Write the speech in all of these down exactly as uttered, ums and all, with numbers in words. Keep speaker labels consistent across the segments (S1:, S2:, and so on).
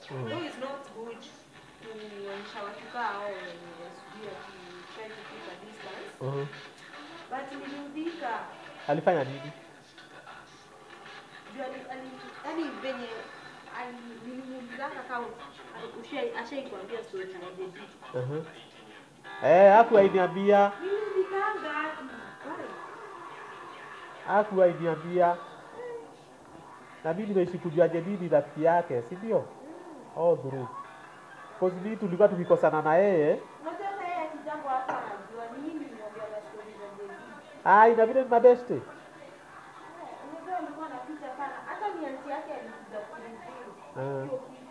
S1: Mm. So it's not good kuonyesha watu kao wenye sijui ati try to keep a distance. Mm-hmm. But niliudhika. Alifanya nini? Juu ali venye nilimuulizana kama ashaikwambia story ya J D. Mhm. Eh, hakuwainiambia. Niliudhikanga. Hakuwainiambia. Na mimi nimeishi kujua J D ni rafiki yake, si ndio? Oh, dhuru. Kwa sababu tulikuwa tukikosana na yeye. Unajua na yeye kijambo hapa anajua nini niambia na story za J D. Ah, inabidi ni mabeste. Unajua alikuwa anapita sana. Hata ni aunti yake alikuja kunizuru. Eh.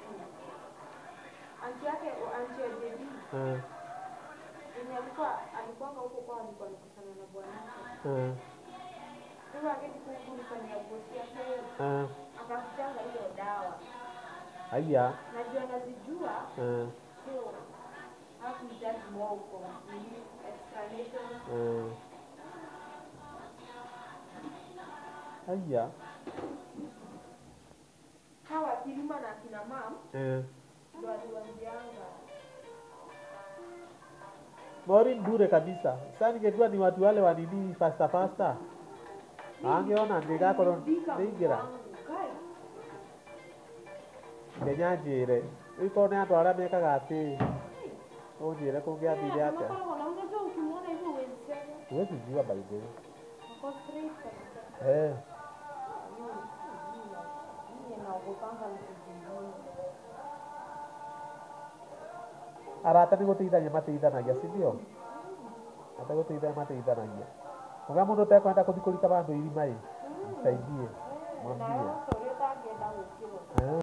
S1: Aunti yake aunti ya J D. Eh. Yeye alikuwa alikuwa huko kwa alikuwa anakutana na bwana. Eh. Sasa akiti kumfanyia bosi yake. Eh. Akakutanga hiyo dawa. Aya. Najua nazijua. Eh. So hakuhitaji more kwa nini explanation. Eh. Aya. Hawa kilima na kina mam. Eh. Ndio aliwaambianga. Mori ndure kabisa. Sasa ningejua ni watu wale wanini faster faster. Angeona ndega kono ndingira. Ndenyanjire. Iko ne atwara mekaga ati. Onjire kungiathire atia. Unajua ukimwona hivyo huwezi sema. Huwezi jua by the way. Uko straight kabisa. Eh. Mimi naogopanga nikijua. Arata ni gũteithania mateithanagia, si ndio? Ata gũteithania mateithanagia. Muga mũndũ ũtekwenda kũthi kũrita bandũ irima ĩ. Saidie. Mwambie.